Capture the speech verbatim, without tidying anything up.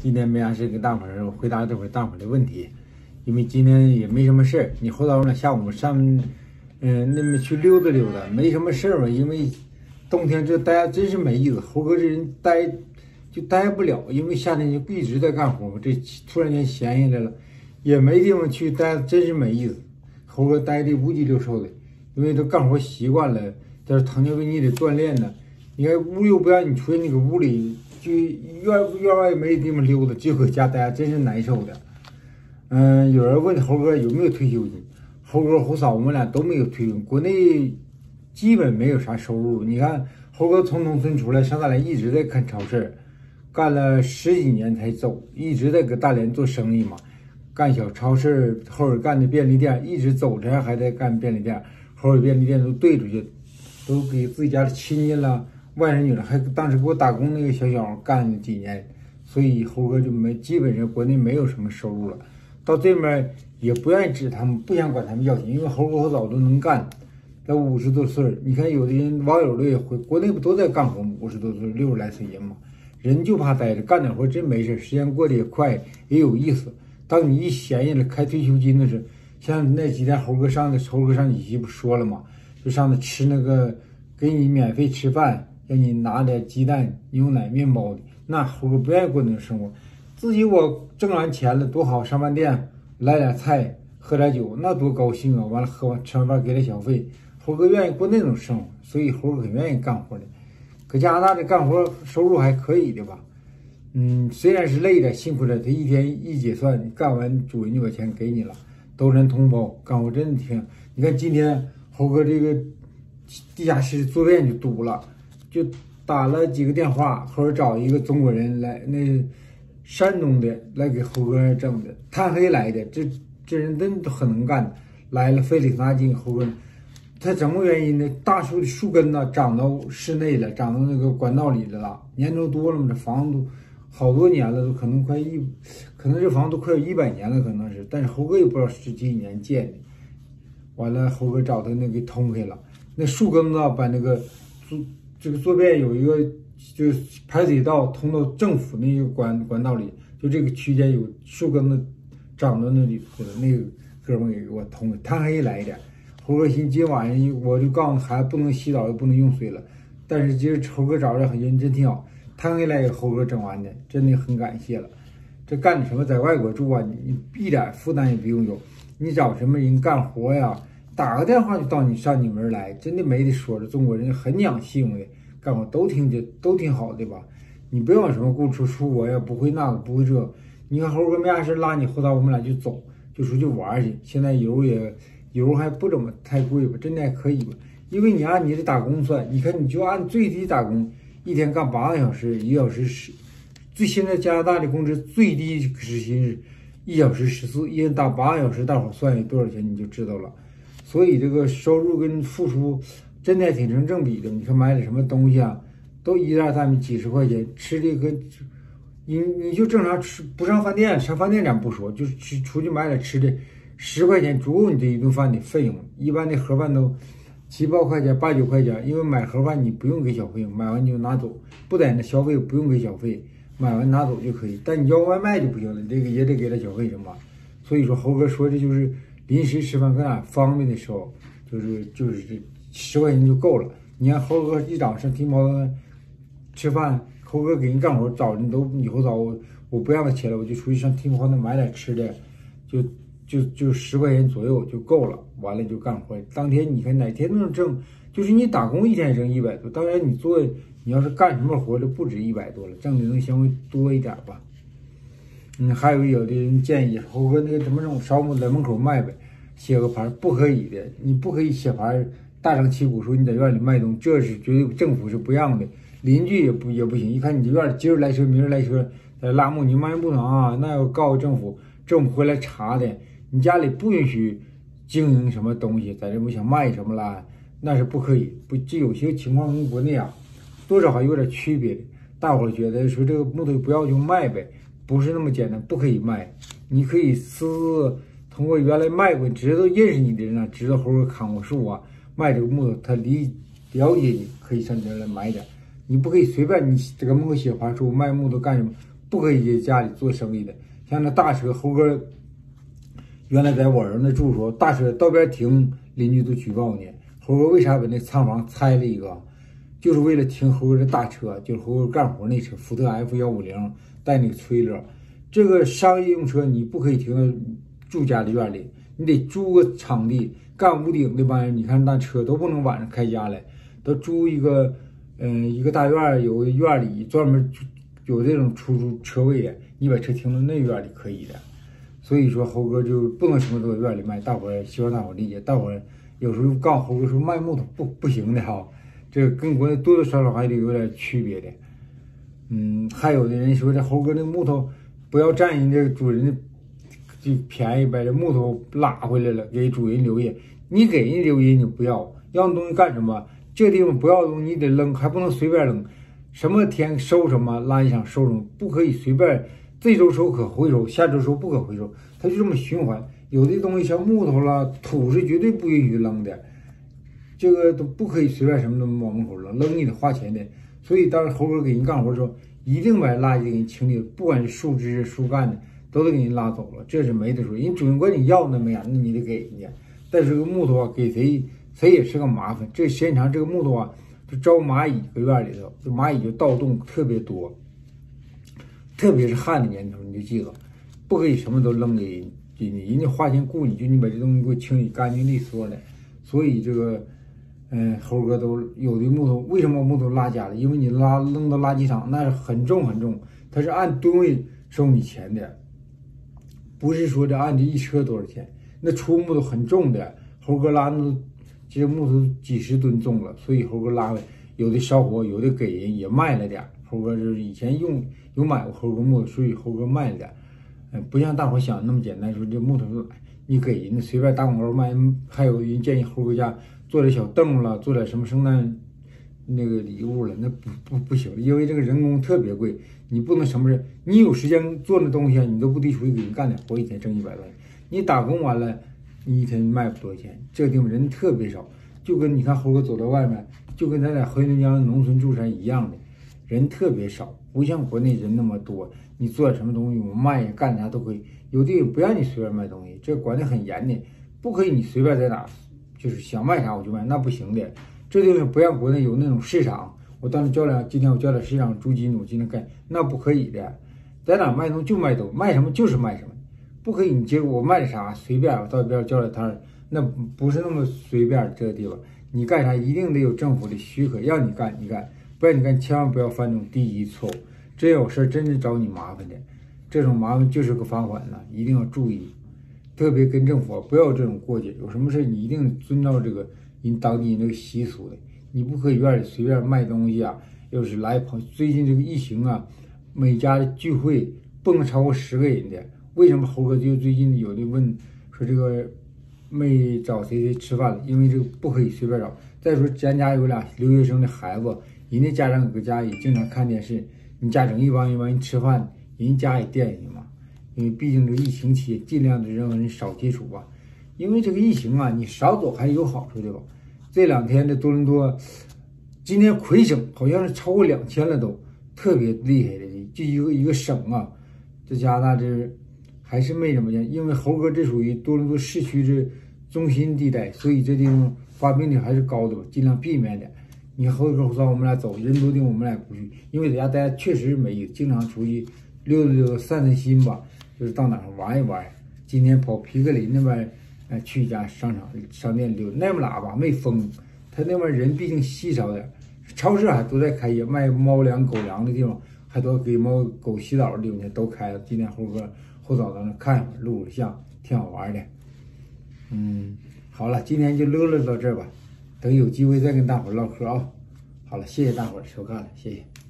今天没啥事，给大伙儿回答这会大伙儿的问题，因为今天也没什么事儿。你后头呢，下午上，嗯、呃，那么去溜达溜达，没什么事儿嘛。因为冬天这待真是没意思，猴哥这人待就待不了，因为夏天就一直在干活，这突然间闲下来了，也没地方去待，真是没意思。猴哥待的五脊六兽的，因为都干活习惯了，但是糖尿病你得锻炼呢。你看屋又不让你出去，那个屋里就院院外没地方溜达，就搁家待，真是难受的。嗯，有人问猴哥有没有退休金，猴哥、猴嫂我们俩都没有退休金，国内基本没有啥收入。你看猴哥从农村出来上大连，一直在看超市，干了十几年才走，一直在搁大连做生意嘛，干小超市，后边干的便利店，一直走着还在干便利店，后边便利店都兑出去，都给自己家的亲戚了。外甥女了，还当时给我打工那个小小干几年，所以猴哥就没基本上国内没有什么收入了。到这边也不愿意指他们，不想管他们要钱，因为猴哥猴嫂都能干，到五十多岁，你看有的人网友也回国内不都在干活吗？五十多岁六十来岁人嘛，人就怕待着，干点活真没事，时间过得也快，也有意思。当你一闲下来开退休金的时候，像那几天猴哥上的，猴哥上几期不说了吗？就上那吃那个给你免费吃饭。让你拿点鸡蛋、牛奶、面包的，那猴哥不愿意过那种生活。自己我挣完钱了多好，上饭店来点菜，喝点酒，那多高兴啊！完了喝完吃完饭给点小费，猴哥愿意过那种生活，所以猴哥很愿意干活的。搁加拿大这干活收入还可以的吧？嗯，虽然是累点、辛苦点，他一天一结算，你干完主人就把钱给你了，都人同胞，干活真的挺。你看今天猴哥这个地下室坐便就堵了。就打了几个电话，或者找一个中国人来，那山东的来给猴哥整的，炭黑来的，这这人真的很能干，来了费力拿进猴哥，他什么原因呢？大树的树根呢长到室内了，长到那个管道里了，年头多了嘛，这房子都好多年了，都可能快一，可能这房子都快有一百年了，可能是，但是猴哥也不知道是几几年建的，完了猴哥找他那给通开了，那树根子把那个这个坐便有一个就是排水道通到政府那个管管道里，就这个区间有树根子长到那里去了，那个哥们给我通了，炭黑来一点。猴哥寻今晚上我就告诉孩子不能洗澡，也不能用水了，但是今儿猴哥找着很人真挺好，炭黑来给猴哥整完的，真的很感谢了。这干的什么？在外国住啊，你一点负担也不用有，你找什么人干活呀？打个电话就到你上你门来，真的没得说的。中国人很讲信用的，干活都挺的都挺好的吧？你不用什么顾出出国呀，不会那个不会这。你看猴哥没啥事拉你后头，我们俩就走，就出去玩去。现在油也油还不怎么太贵吧，真的还可以吧？因为你按你的打工算，你看你就按最低打工，一天干八个小时，一个小时十。最现在加拿大的工资最低时薪是一小时十四，一人打八个小时，大伙算有多少钱你就知道了。所以这个收入跟付出真的还挺成正比的。你说买点什么东西啊，都一二三几十块钱，吃的跟你你就正常吃，不上饭店，上饭店咱不说，就是去出去买点吃的，十块钱足够你这一顿饭的费用。一般的盒饭都七八块钱、八九块钱，因为买盒饭你不用给小费，买完就拿走，不在那消费不用给小费，买完拿走就可以。但你要外卖就不行了，这个也得给他小费行吧？所以说猴哥说这就是。临时吃饭搁哪方便的时候，就是就是这十块钱就够了。你看猴哥一早上提毛吃饭，猴哥给人干活，早晨都以后早我我不让他起来，我就出去上提毛那买点吃的，就就就十块钱左右就够了。完了就干活，当天你看哪天能挣，就是你打工一天挣一百多，当然你做你要是干什么活就不止一百多了，挣的能稍微多一点吧。嗯，还有有的人建议猴哥那个怎么弄，烧木在门口卖呗，写个牌，不可以的，你不可以写牌大张旗鼓说你在院里卖东西，这是绝对政府是不让的，邻居也不也不行。一看你这院里今儿来车明儿来车在拉木，你卖不能啊，那要告政府，政府会来查的。你家里不允许经营什么东西，在这不想卖什么啦，那是不可以。不，这有些情况跟国内啊多少还有点区别的。大伙儿觉得说这个木头不要就卖呗。不是那么简单，不可以卖。你可以私通过原来卖过、知道认识你的人啊，知道猴哥砍过树啊，卖这个木头，他理了解你，可以上你这来买点。你不可以随便你这个门口写牌说我卖木头干什么， 不可以在家里做生意的。像那大车，猴哥原来在我儿子住的时候，大车道边停，邻居都举报你。猴哥为啥把那仓房拆了一个？就是为了停猴哥的大车，就是猴哥干活那车，福特 F 一五零带那个催勒。这个商业用车你不可以停到住家的院里，你得租个场地。干屋顶那帮人，你看那车都不能晚上开家来，都租一个，嗯、呃，一个大院，有个院里专门有这种出租车位的，你把车停到那院里可以的。所以说猴哥就不能什么都在院里卖，大伙儿希望大伙儿理解。大伙儿有时候告诉猴哥说卖木头不不行的哈，这个跟国内多多少少还得有点区别的。嗯，还有的人说这猴哥那个木头不要占人这个主人的就便宜呗，这木头拉回来了给主人留下，你给人留下你不要，要那东西干什么？这地方不要的东西你得扔，还不能随便扔。什么天收什么，垃圾场收什么，不可以随便。这周收可回收，下周收不可回收，它就这么循环。有的东西像木头啦、土是绝对不允许扔的，这个都不可以随便什么都往门口扔，扔你得花钱的。所以当时猴哥给人干活的时候，一定把垃圾给人清理，不管是树枝、树干的，都得给人拉走了，这是没得说。人主人管你要那没呀，那你得给人家。但是这个木头啊，给谁谁也是个麻烦。这时间长，这个木头啊，就招蚂蚁，搁院里头，这蚂蚁就盗洞特别多。特别是旱的年头，你就记住，不可以什么都扔给人，你人家花钱雇你，就你把这东西给我清理干净利索的。所以这个，嗯、呃，猴哥都有的木头，为什么木头拉家了？因为你拉扔到垃圾场，那是很重很重，它是按吨位收你钱的，不是说这按这一车多少钱。那出木头很重的，猴哥拉那这些木头几十吨重了，所以猴哥拉回来，有的烧火，有的给人也卖了点。猴哥就是以前用有买过猴哥木头，所以猴哥卖了点，嗯，不像大伙想的那么简单。说这木头你给人随便打广告卖，还有人建议猴哥家做点小凳了，做点什么圣诞那个礼物了，那不不不行，因为这个人工特别贵，你不能什么事，你有时间做那东西，你都不得出去给人干点活，一天挣一百多，你打工完了，你一天卖不多少钱。这个地方人特别少，就跟你看猴哥走到外面，就跟咱在黑龙江农村住山一样的。人特别少，不像国内人那么多。你做什么东西，我卖干啥都可以。有的不让你随便卖东西，这管得很严的，不可以你随便在哪，就是想卖啥我就卖，那不行的。这地方不让国内有那种市场。我当时教了，今天我教了市场租金，我今天干，那不可以的。在哪卖东西就卖东西，卖什么就是卖什么，不可以你结果我卖的啥随便，我到边教了摊儿，那不是那么随便。这个地方你干啥一定得有政府的许可，让你干你干。不然你干，千万不要犯这种低级错误。真有事真是找你麻烦的，这种麻烦就是个罚款了，一定要注意。特别跟政府不要有这种过节，有什么事你一定遵照这个人当地人这个习俗的。你不可以院里随便卖东西啊。要是来朋，最近这个疫情啊，每家的聚会不能超过十个人的。为什么猴哥就最近有的问说这个没找谁谁吃饭了？因为这个不可以随便找。再说咱家有俩留学生的孩子。人家家长搁家也经常看电视，你家整一帮一帮人吃饭，人家也惦记嘛。因为毕竟这个疫情期，尽量的让人少接触吧。因为这个疫情啊，你少走还是有好处的吧。这两天的多伦多，今天魁省好像是超过两千了都，特别厉害的。就一个一个省啊，这加拿大这还是没怎么样。因为猴哥这属于多伦多市区这中心地带，所以这地方发病率还是高的吧，尽量避免点。你猴哥说我们俩走，人多的我们俩不去，因为在家待着确实没意思，经常出去溜达溜达散散心吧，就是到哪儿玩一玩。今天跑皮克林那边，呃，去一家商场商店溜达，那么喇叭没封，他那边人毕竟稀少点，超市还都在开业，卖猫粮狗粮的地方还都给猫狗洗澡的地方都开了。今天猴哥后早到那看一会儿，录个像，挺好玩的。嗯，好了，今天就溜达到这儿吧。等有机会再跟大伙儿唠嗑啊！好了，谢谢大伙儿收看了，谢谢。